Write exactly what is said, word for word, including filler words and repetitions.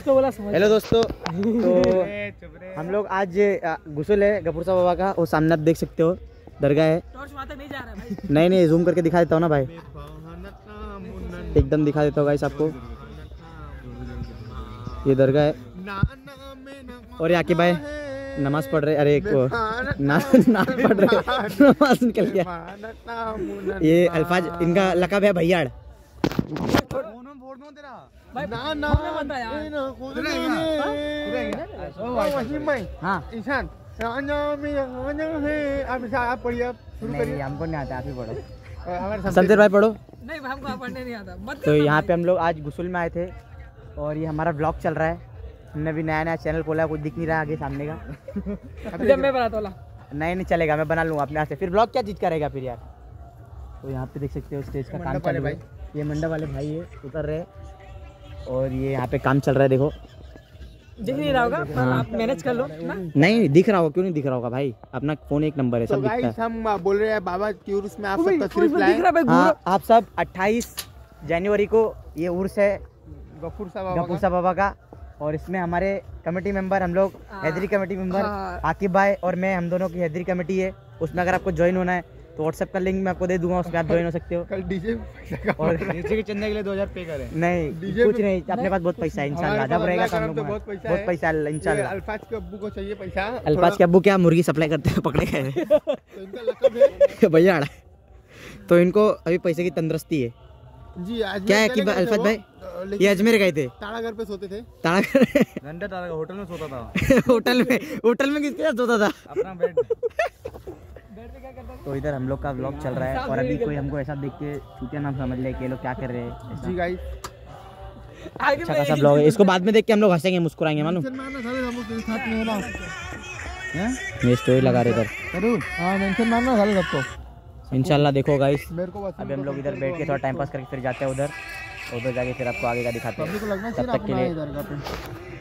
जिसको बोला समझ। हेलो दोस्तों, तो हम लोग आज गुसल है गफूर साहब बाबा का, वो सामने आप देख सकते हो दरगाह है। टॉर्च वहाँ तक नहीं जा रहा है भाई। नहीं नहीं जूम करके दिखा देता हूँ ना भाई, एकदम दिखा देता हूँ गाइस आपको। ये दरगाह है और यहाँ के भाई नमाज पढ़ रहे। अरे एक नमाज पढ़ रहे, नमाज निकल गया। ये अल्फाज इनका लकब है भैयाड़। हाँ नहीं हमको नहीं आता, आप ही पढ़ो। शमशेर भाई पढ़ो। नहीं हमको पढ़ने नहीं आता। मत तो यहाँ पे हम लोग आज गुसल में आए थे और ये हमारा ब्लॉग चल रहा है। हमने भी नया नया चैनल खोला है, कुछ दिख नहीं रहा आगे सामने का। जब मैं बनाता हूँ नहीं नहीं चलेगा, मैं बना लूँगा अपने हाथ से। फिर ब्लॉग क्या चीज़ करेगा फिर यार। तो यहाँ पे देख सकते हो स्टेज का काम चल रहा है। ये मंडप वाले भाई है उतर रहे और ये यहाँ पे काम चल रहा है। देखो दिख नहीं रहा होगा पर आप मैनेज कर लो ना। नहीं दिख रहा होगा, क्यों नहीं दिख रहा होगा भाई, अपना फोन एक नंबर है, सब तो दिखता है। हम बोल रहे हैं बाबा की उर्स में आप सब तशरीफ लाएं। हाँ, आप सब अट्ठाईस जनवरी को ये उर्स है गफूर साहब गफूर साहब बाबा का। और इसमें हमारे कमेटी मेंबर हम लोग हैदरी कमेटी मेंबर आकिब भाई और मैं, हम दोनों की हैदरी कमेटी है। उसमें अगर आपको ज्वाइन होना है तो व्हाट्सएप का लिंक मैं आपको दे दूंगा, उसमें आप ज्वाइन हो सकते हो। कल डीजे और डीजे के चंदे के लिए दो हज़ार पे करें। नहीं कुछ नहीं, अपने पास बहुत पैसा है इंशाल्लाह। जब रहेगा तो हम लोग बहुत पैसा बहुत पैसा है इंशाल्लाह। अल्फाज के अब्बू को चाहिए पैसा। अल्फाज के अब्बू क्या मुर्गी सप्लाई करते हैं, पकड़े गए तो इनका लकब है भैया। तो इनको अभी पैसे की तंदुरुस्ती है जी। आज क्या है कि अल्फाज भाई ये अजमेर गए थे, ताड़ागढ़ पे सोते थे। ताड़ागढ़ घंटा ताड़ा होटल में सोता था। होटल में होटल में किसके साथ सोता था? अपना बेड। तो इधर हम लोग का व्लॉग चल रहा है और अभी कोई हमको ऐसा देख के छूटिया नाम समझ ले कि ये लोग क्या कर रहे हैं। जी गाइस अच्छा खासा व्लॉग है, इसको बाद में देख के हम लोग हंसेंगे मुस्कुराएंगे मालूम। ये स्टोरी लगा रहे इधर। हाँ मेंशन मारना साले सबको इंशाल्लाह। देखो गाइस मेरे को अभी हम लोग इधर बैठ के थोड़ा टाइम पास करके फिर जाते हैं उधर, उधर जाके फिर आपको आगे का दिखाते हैं। लगना तब तक के लिए चाहिए